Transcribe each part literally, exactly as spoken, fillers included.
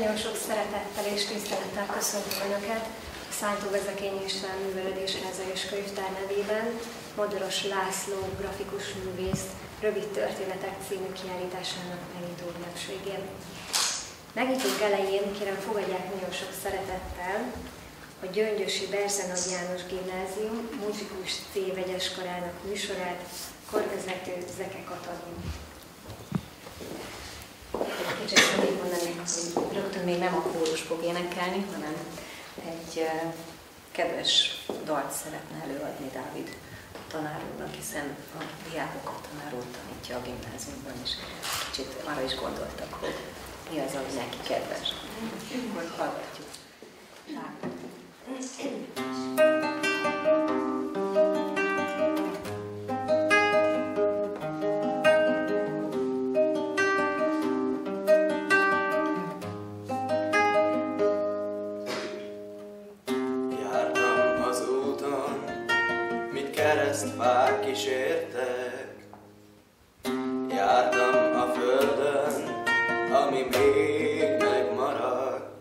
Nagyon sok szeretettel és tisztelettel köszöntöm Önöket a Szántó Vezekény István Művelődésháza és Könyvtár nevében Modoros László grafikus művész Rövid történetek című kiállításának megnyitó ünnepségén. Megnyitó elején kérem fogadják nagyon sok szeretettel a Gyöngyösi Berze Nagy János Gimnázium Muzsikus C vegyes karának műsorát, korvezető Zeke Katalin. Egy kicsit még mondani, hogy rögtön még nem a kórus fog énekelni, hanem egy uh, kedves dalt szeretne előadni Dávid tanár úrnak, hiszen a diákokat tanár úr tanítja a gimnáziumban, és kicsit arra is gondoltak, hogy mi az, ami neki kedves. Akkor hallgatjuk. Keresztfák kísértek, jártam a földön, ami még megmaradt.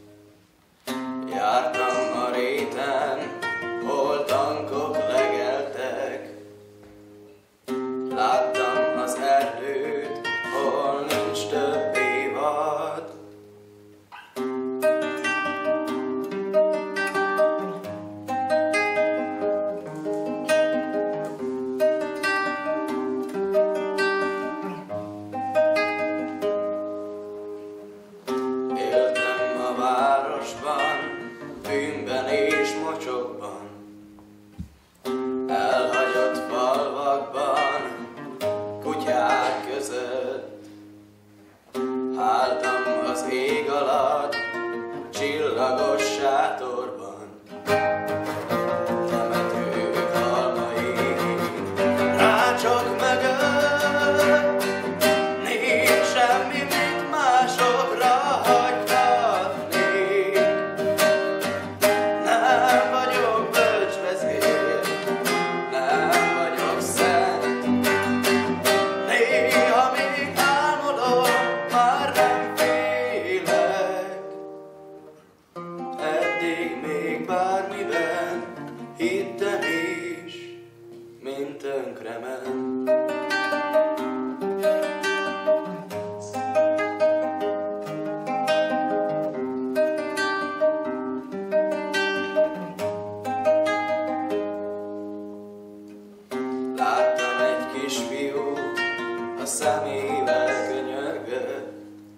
Jártam a réten, hol tankok legeltek. Láttam az erdőt, hol nincs több évad. Bűnben és mocsokban, elhagyott falvakban, kutyák között. Háltam az ég alatt, csillagos sátorban, temetők halmain, rácsok mögött. Nincs semmi, mit másokra hagyhatnék. Nem vagyok bölcsvezér, nem vagyok szent. Néha még álmodom, már nem félek. Eddig még bármiben hittem is, mint tönkrement. Láttam egy kisfiút, a szemével könyörgött.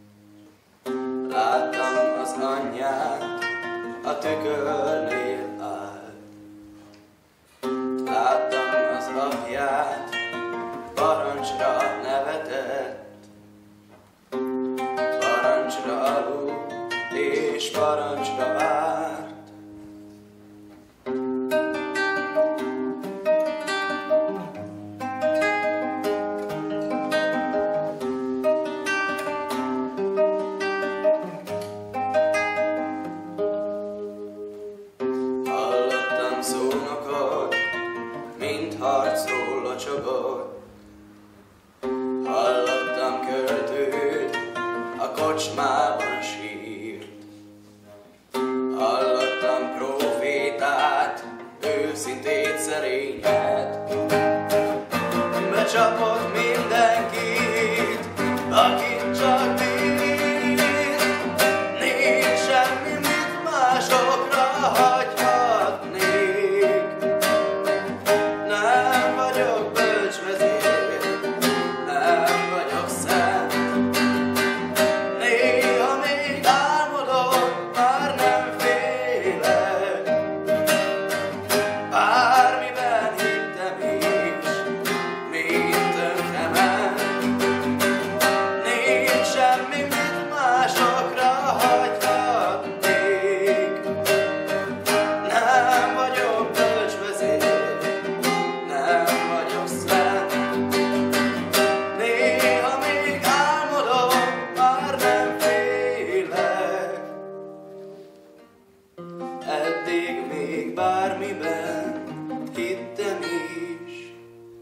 Láttam az anyját, a tükörnél állt. Láttam az apját, parancsra nevetett. Parancsra aludt, és parancsra várt. Hallottam szónokot, mint harcról locsogott. Hallottam költőt, a kocsmában sírt. Hallottam profétát, őszintét, szerényet. Becsapott mindenkit, akit csak bír. Nincs semmi, mit másokra hagyhatnék. Nem vagyok bölcsvezér, nem vagyok szent. Néha még álmodom, már nem félek. Bármiben hittem is, mint tönkrement. Nincs semmi, mit másokra hagyhatnék. Nem vagyok bölcsvezér, nem vagyok szent. Néha még álmodom, már nem félek. Eddig még bármiben hittem is,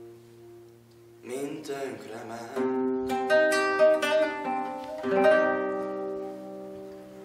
mint tönkrement.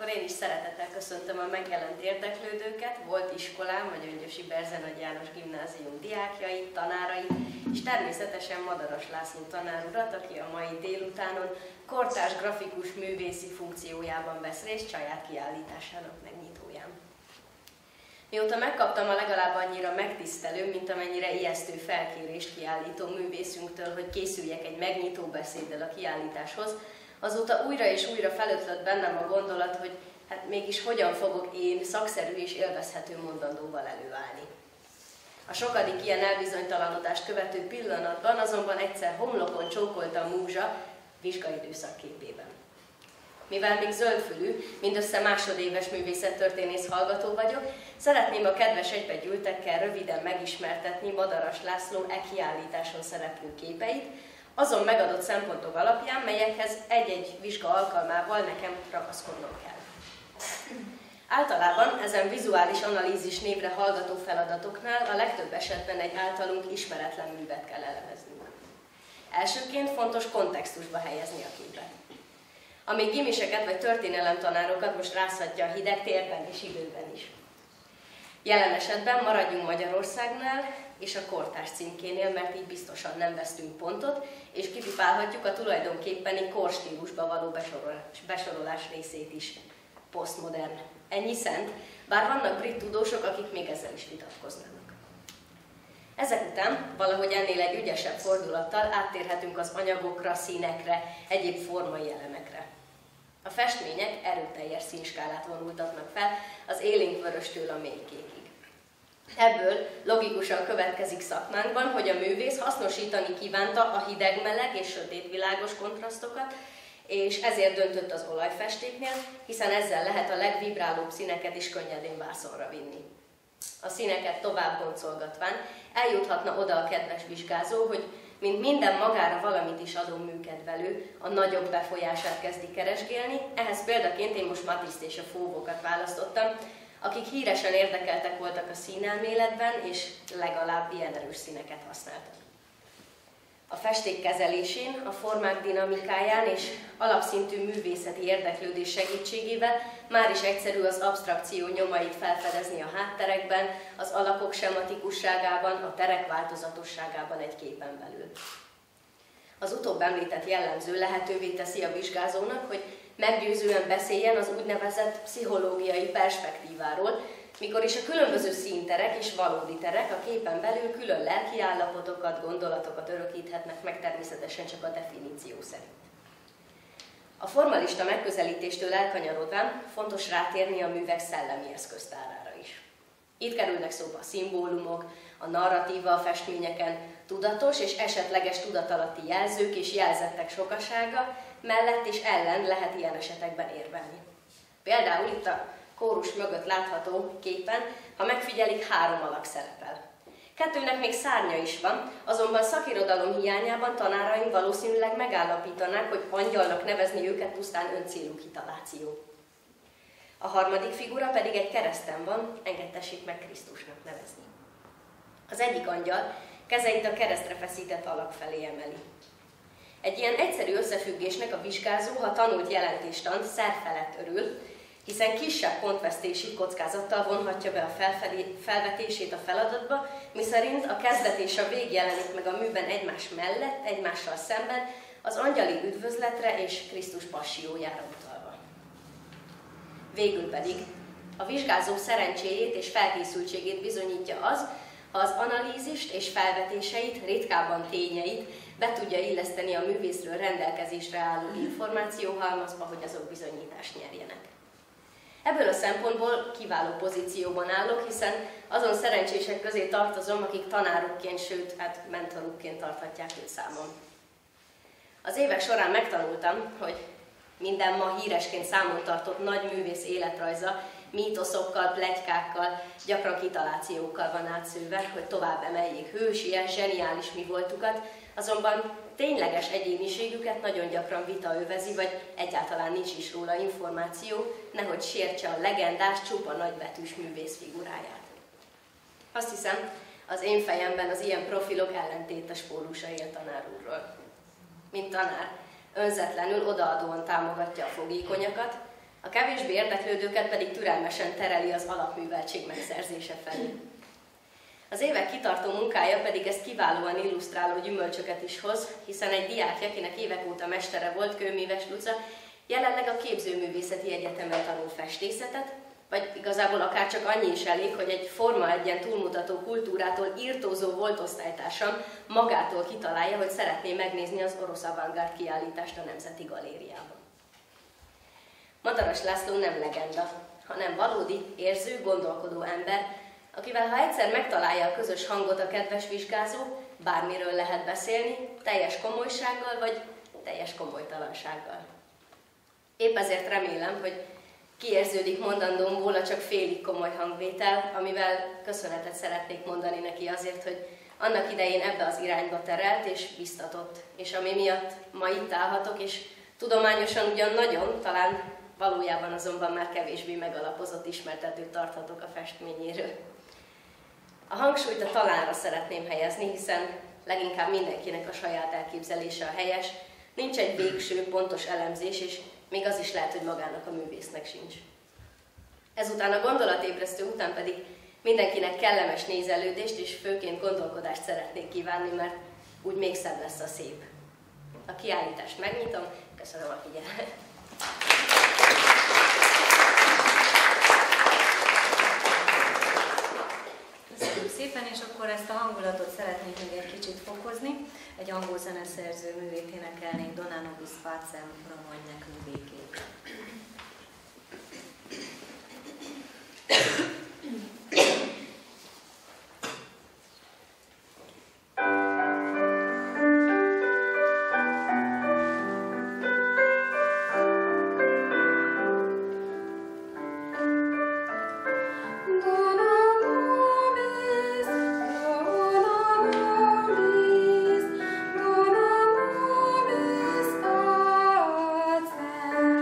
akkor én is szeretettel köszöntöm a megjelent érdeklődőket, volt iskolám, vagy Öngyösi Berzenagy János Gimnázium diákjait, tanárait, és természetesen Madaras László tanár urat, aki a mai délutánon kortárs grafikus művészi funkciójában vesz részt saját kiállításának megnyitóján. Mióta megkaptam a legalább annyira megtisztelő, mint amennyire ijesztő felkérést kiállító művészünktől, hogy készüljek egy megnyitó beszéddel a kiállításhoz, azóta újra és újra felötlött bennem a gondolat, hogy hát mégis hogyan fogok én szakszerű és élvezhető mondandóval előállni. A sokadik ilyen elbizonytalanodást követő pillanatban azonban egyszer homlokon csókolta a múzsa vizsgaidőszak képében. Mivel még zöldfülű, mindössze másodéves művészettörténész hallgató vagyok, szeretném a kedves egybegyűltekkel röviden megismertetni Madaras László e kiállításon szereplő képeit, azon megadott szempontok alapján, melyekhez egy-egy vizsga alkalmával nekem ragaszkodnom kell. Általában ezen vizuális analízis névre hallgató feladatoknál a legtöbb esetben egy általunk ismeretlen művet kell elemeznünk. Elsőként fontos kontextusba helyezni a képet. Amíg gimiseket vagy történelemtanárokat most rázhatja a hideg térben és időben is. Jelen esetben maradjunk Magyarországnál és a kortárs címkénél, mert így biztosan nem vesztünk pontot, és kipipálhatjuk a tulajdonképpeni korstílusba való besorolás, besorolás részét is. Posztmodern. Ennyi szent, bár vannak brit tudósok, akik még ezzel is vitatkoznának. Ezek után valahogy ennél egy ügyesebb fordulattal áttérhetünk az anyagokra, színekre, egyéb formai elemekre. A festmények erőteljes színskálát vonultatnak fel, az élénkvöröstől a mélykékig. Ebből logikusan következik szakmánkban, hogy a művész hasznosítani kívánta a hideg-meleg és sötét-világos kontrasztokat, és ezért döntött az olajfestéknél, hiszen ezzel lehet a legvibrálóbb színeket is könnyedén vászonra vinni. A színeket tovább boncolgatván eljuthatna oda a kedves vizsgázó, hogy mint minden magára valamit is adó műkedvelő, a nagyobb befolyását kezdi keresgélni, ehhez példaként én most Matiszt és a Fauve-okat választottam, akik híresen érdekeltek voltak a színelméletben, és legalább ilyen erős színeket használtak. A festék kezelésén, a formák dinamikáján és alapszintű művészeti érdeklődés segítségével már is egyszerű az absztrakció nyomait felfedezni a hátterekben, az alakok sematikusságában, a terek változatosságában egy képen belül. Az utóbb említett jellemző lehetővé teszi a vizsgázónak, hogy meggyőzően beszéljen az úgynevezett pszichológiai perspektíváról, mikor is a különböző színterek és valódi terek a képen belül külön lelkiállapotokat, gondolatokat örökíthetnek meg, természetesen csak a definíció szerint. A formalista megközelítéstől elkanyarodván fontos rátérni a művek szellemi eszköztárára is. Itt kerülnek szóba a szimbólumok, a narratíva a festményeken, tudatos és esetleges tudatalatti jelzők és jelzettek sokasága, mellett és ellen lehet ilyen esetekben érvelni. Például itt a kórus mögött látható képen, ha megfigyelik, három alak szerepel. Kettőnek még szárnya is van, azonban szakirodalom hiányában tanáraink valószínűleg megállapítanák, hogy angyalnak nevezni őket pusztán öncélú kitaláció. A harmadik figura pedig egy kereszten van, engedtessék meg Krisztusnak nevezni. Az egyik angyal kezeit a keresztre feszített alak felé emeli. Egy ilyen egyszerű összefüggésnek a vizsgázó, ha tanult jelentéstant, szerfelett örül, hiszen kisebb pontvesztési kockázattal vonhatja be a felvetését a feladatba, miszerint a kezdet és a vég jelenik meg a műben egymás mellett, egymással szemben, az angyali üdvözletre és Krisztus passiójára utalva. Végül pedig a vizsgázó szerencséjét és felkészültségét bizonyítja az, ha az analízist és felvetéseit, ritkában tényeit be tudja illeszteni a művészről rendelkezésre álló információhalmazba, hogy azok bizonyítást nyerjenek. Ebből a szempontból kiváló pozícióban állok, hiszen azon szerencsések közé tartozom, akik tanárukként, sőt, hát mentorukként tarthatják őt számon. Az évek során megtanultam, hogy minden ma híresként számon tartott nagy művész életrajza mítoszokkal, pletykákkal, gyakran kitalációkkal van átszőve, hogy tovább emeljék hősies, zseniális mi voltukat, azonban tényleges egyéniségüket nagyon gyakran vita övezi, vagy egyáltalán nincs is róla információ, nehogy sértse a legendás, csupa nagybetűs művész figuráját. Azt hiszem, az én fejemben az ilyen profilok ellentétes pólusa él tanár úrról. Mint tanár, önzetlenül odaadóan támogatja a fogékonyakat, A kevésbé érdeklődőket pedig türelmesen tereli az alapműveltség megszerzése felé. Az évek kitartó munkája pedig ezt kiválóan illusztráló gyümölcsöket is hoz, hiszen egy diákja, akinek évek óta mestere volt, Kőműves Luca, jelenleg a Képzőművészeti Egyetemen tanul festészetet, vagy igazából akár csak annyi is elég, hogy egy Forma egyen túlmutató kultúrától írtózó volt osztálytársam magától kitalálja, hogy szeretné megnézni az orosz avantgárd kiállítást a Nemzeti Galériában. Madaras László nem legenda, hanem valódi, érző, gondolkodó ember, akivel ha egyszer megtalálja a közös hangot a kedves vizsgázó, bármiről lehet beszélni, teljes komolysággal vagy teljes komolytalansággal. Épp ezért remélem, hogy kiérződik mondandómból a csak félig komoly hangvétel, amivel köszönetet szeretnék mondani neki azért, hogy annak idején ebbe az irányba terelt és biztatott, és ami miatt ma itt állhatok, és tudományosan ugyan nagyon, talán valójában azonban már kevésbé megalapozott ismertetőt tarthatok a festményéről. A hangsúlyt a talánra szeretném helyezni, hiszen leginkább mindenkinek a saját elképzelése a helyes, nincs egy végső, pontos elemzés, és még az is lehet, hogy magának a művésznek sincs. Ezután a gondolatébresztő után pedig mindenkinek kellemes nézelődést és főként gondolkodást szeretnék kívánni, mert úgy még szebb lesz a szép. A kiállítást megnyitom, köszönöm a figyelmet! Köszönöm szépen, és akkor ezt a hangulatot szeretnék még egy kicsit fokozni. Egy angol zeneszerző művét énekelnék, Dona nobis pacem promognak művékét. Dona nobis pacem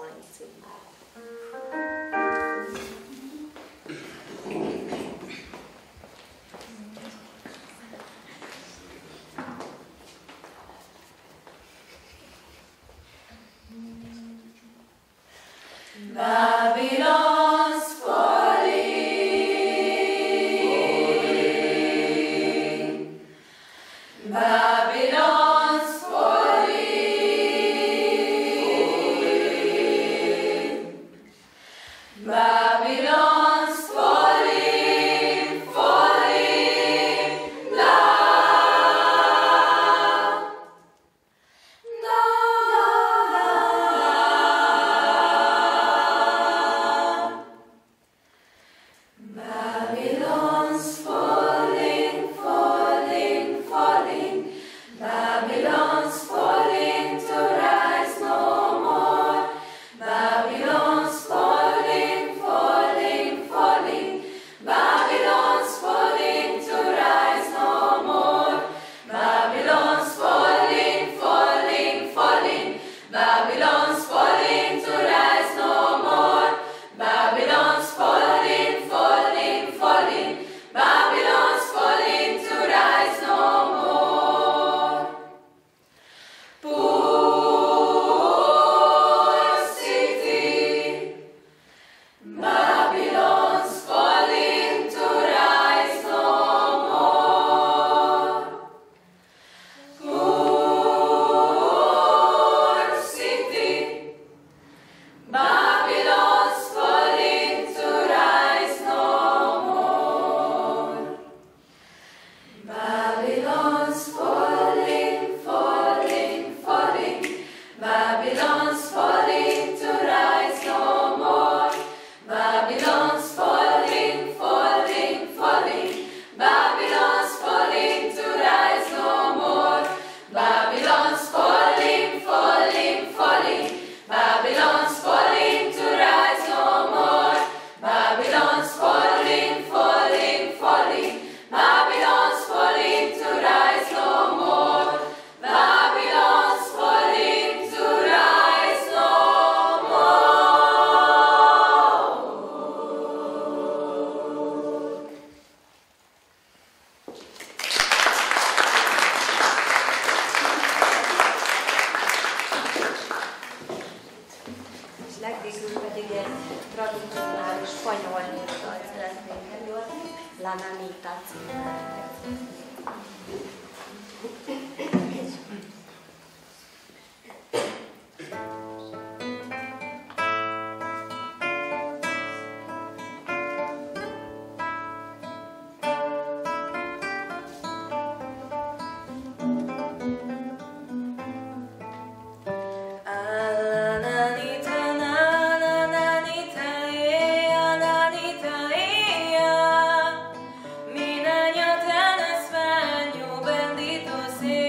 szólni címmel. Babylon's falling, Babylon's falling, Babylon's falling, falling down, down. Babylon's falling, falling, falling. Babylon's falling to rise no more. Babylon's falling, falling, falling. Babylon's falling to rise no more. Babylon's falling, falling, falling. Babylon's falling to rise no more. Babylon's falling, falling, falling. Babylon's falling to rise no more. Poor city, Babylon's falling to rise no more. Poor city, Babylon's falling to rise no more. Babylon's falling, falling, falling. Babylon's falling to rise no more. Babylon's falling, falling, falling. Babylon's falling to rise no more. Babylon's falling, falling, falling. Babylon's falling to rise no more. Babylon's falling, falling, falling. Babylon's falling to rise no more. Babylon's falling to rise no more. És legvégül pedig egy tradicionális spanyol népdalt szeretnénk előadni, La Nanita címmel. Ananita, nananita, eh, ananita, eh, ah. Mi niño tan extraño, bendito sea.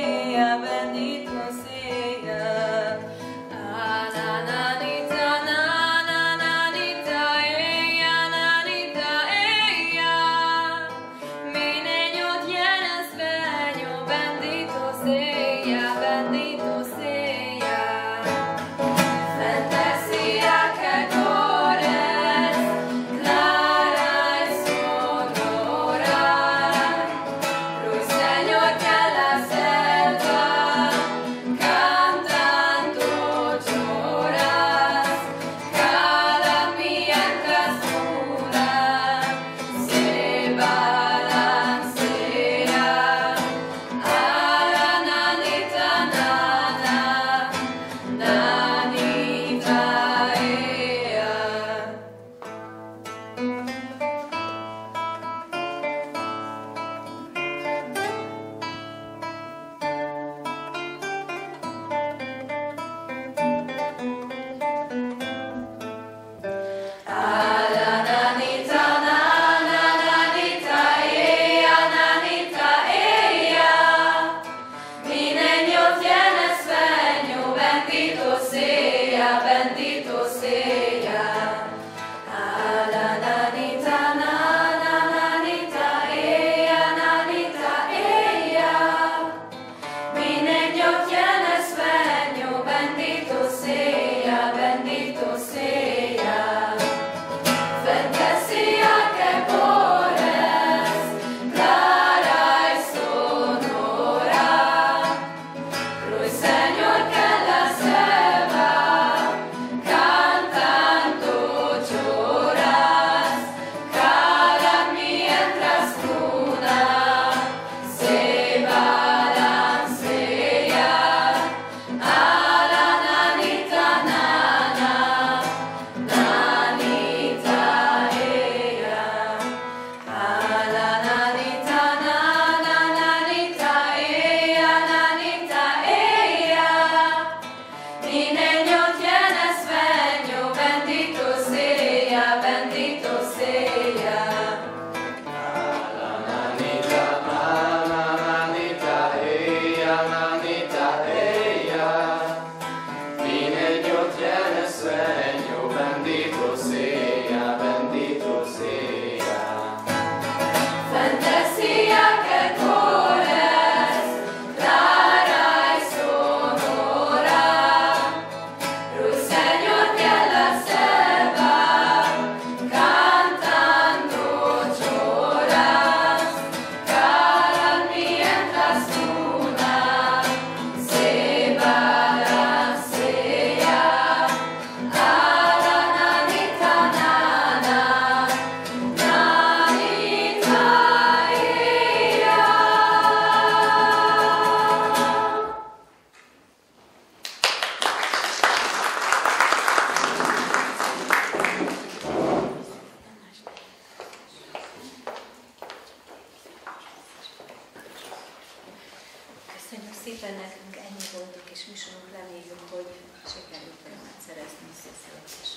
és mi sem reméljük, hogy sikerült örömet szerezni Szészülés.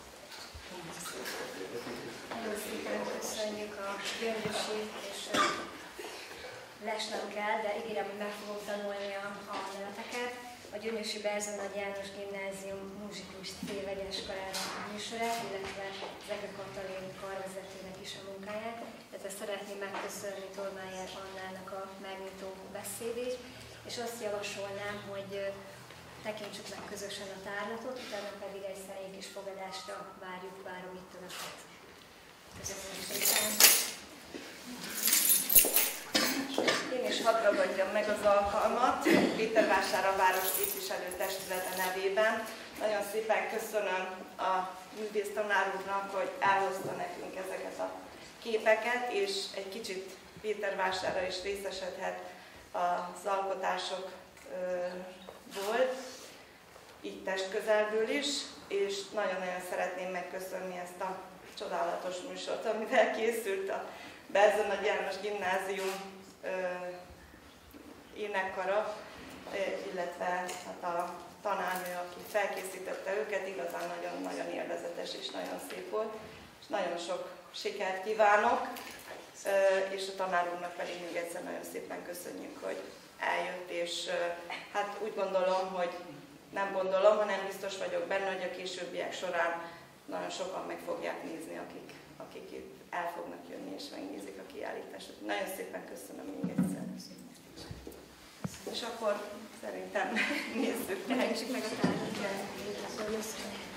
Nagyon szépen köszönjük a gyöngyösi, és les nem kell, de ígérem, hogy meg fogom tanulni a, a neveteket. A Gyöngyösi Berzon Nagy János Gimnázium Muzsikus Tévegyes Karának műsorát, illetve Zeke Katalin karvezetőnek is a munkáját. Tehát szeretném megköszönni Tolmájer Annának a megnyitó beszédét, és azt javasolnám, hogy tekintsük meg közösen a tárlatot, utána pedig egy szerény kis fogadásra várjuk, várom itt önöket. Köszönöm szépen! Én is hadd ragadjam meg az alkalmat, Pétervásárhely város képviselőtestülete nevében. Nagyon szépen köszönöm a művész tanár úrnak, hogy elhozta nekünk ezeket a képeket, és egy kicsit Pétervásárhelyre is részesedhet az alkotásokból, így testközelből is, és nagyon-nagyon szeretném megköszönni ezt a csodálatos műsort, amivel készült a Berzon Nagy János Gimnázium énekkara, illetve hát a tanárnő, aki felkészítette őket, igazán nagyon-nagyon élvezetes és nagyon szép volt, és nagyon sok sikert kívánok, és a tanár úrnak pedig még egyszer nagyon szépen köszönjük, hogy eljött, és hát úgy gondolom, hogy nem gondolom, hanem biztos vagyok benne, hogy a későbbiek során nagyon sokan meg fogják nézni, akik, akik itt el fognak jönni és megnézik a kiállítást. Nagyon szépen köszönöm még egyszer. És akkor szerintem nézzük meg. Tekintsük meg a tárlatot.